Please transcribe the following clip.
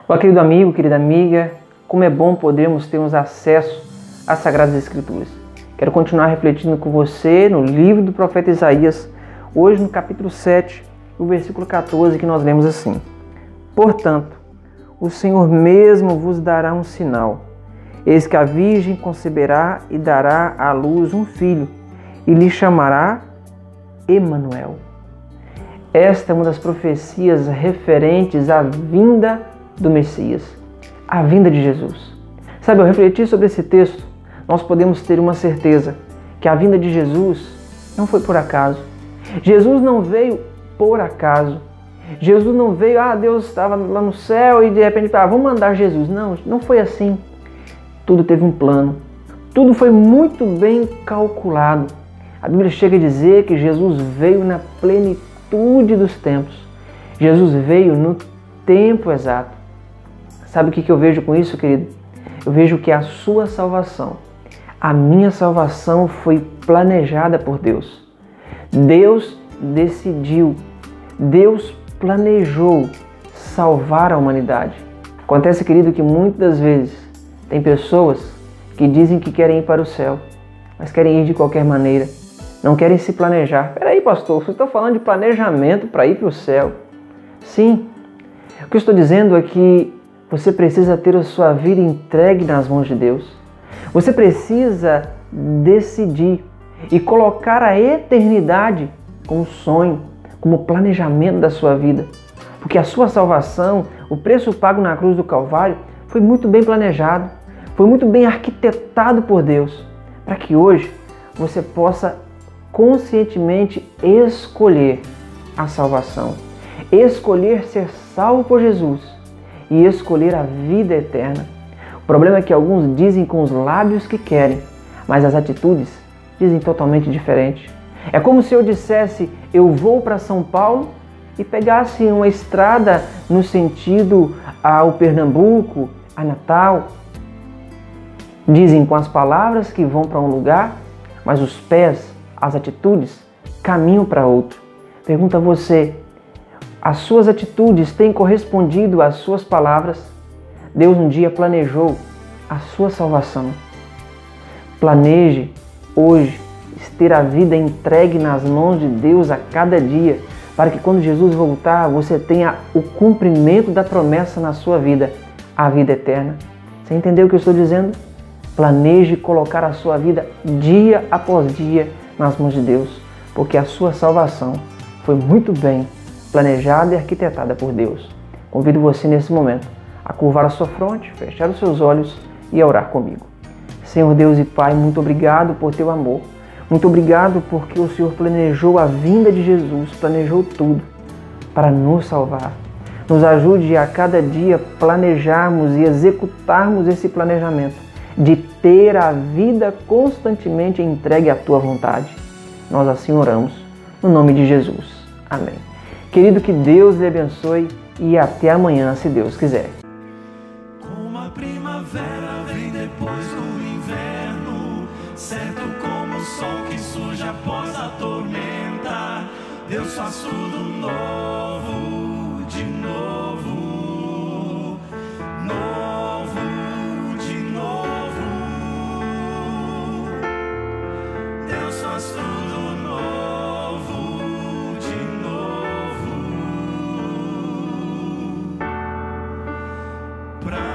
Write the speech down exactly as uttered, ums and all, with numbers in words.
Olá, querido amigo, querida amiga, como é bom podermos termos acesso às Sagradas Escrituras. Quero continuar refletindo com você no livro do profeta Isaías, hoje no capítulo sete, o versículo quatorze, que nós lemos assim: Portanto, o Senhor mesmo vos dará um sinal. Eis que a virgem conceberá e dará à luz um filho, e lhe chamará Emanuel. Esta é uma das profecias referentes à vinda do Messias, a vinda de Jesus. Sabe, ao refletir sobre esse texto, nós podemos ter uma certeza que a vinda de Jesus não foi por acaso. Jesus não veio por acaso. Jesus não veio, ah, Deus estava lá no céu e de repente, ah, vamos mandar Jesus. Não, não foi assim. Tudo teve um plano. Tudo foi muito bem calculado. A Bíblia chega a dizer que Jesus veio na plenitude dos tempos. Jesus veio no tempo exato. Sabe o que eu vejo com isso, querido? Eu vejo que a sua salvação, a minha salvação foi planejada por Deus. Deus decidiu, Deus planejou salvar a humanidade. Acontece, querido, que muitas das vezes tem pessoas que dizem que querem ir para o céu, mas querem ir de qualquer maneira, não querem se planejar. Peraí, pastor, você está falando de planejamento para ir para o céu? Sim, o que eu estou dizendo é que você precisa ter a sua vida entregue nas mãos de Deus. Você precisa decidir e colocar a eternidade como sonho, como planejamento da sua vida. Porque a sua salvação, o preço pago na cruz do Calvário, foi muito bem planejado, foi muito bem arquitetado por Deus, para que hoje você possa conscientemente escolher a salvação, escolher ser salvo por Jesus e escolher a vida eterna. O problema é que alguns dizem com os lábios que querem, mas as atitudes dizem totalmente diferente. É como se eu dissesse, eu vou para São Paulo e pegasse uma estrada no sentido ao Pernambuco, a Natal. Dizem com as palavras que vão para um lugar, mas os pés, as atitudes, caminham para outro. Pergunta a você, as suas atitudes têm correspondido às suas palavras? Deus um dia planejou a sua salvação. Planeje hoje ter a vida entregue nas mãos de Deus a cada dia, para que quando Jesus voltar, você tenha o cumprimento da promessa na sua vida, a vida eterna. Você entendeu o que eu estou dizendo? Planeje colocar a sua vida dia após dia nas mãos de Deus, porque a sua salvação foi muito bem planejada e arquitetada por Deus. Convido você nesse momento a curvar a sua fronte, fechar os seus olhos e a orar comigo. Senhor Deus e Pai, muito obrigado por teu amor. Muito obrigado porque o Senhor planejou a vinda de Jesus, planejou tudo para nos salvar. Nos ajude a cada dia planejarmos e executarmos esse planejamento de ter a vida constantemente entregue à tua vontade. Nós assim oramos, no nome de Jesus. Amém. Querido, que Deus lhe abençoe e até amanhã, se Deus quiser. Como a primavera vem depois do inverno, certo como o sol que surge após a tormenta, Deus faz tudo novo, de novo, novo, de novo. Deus faz tudo novo, de novo. Pra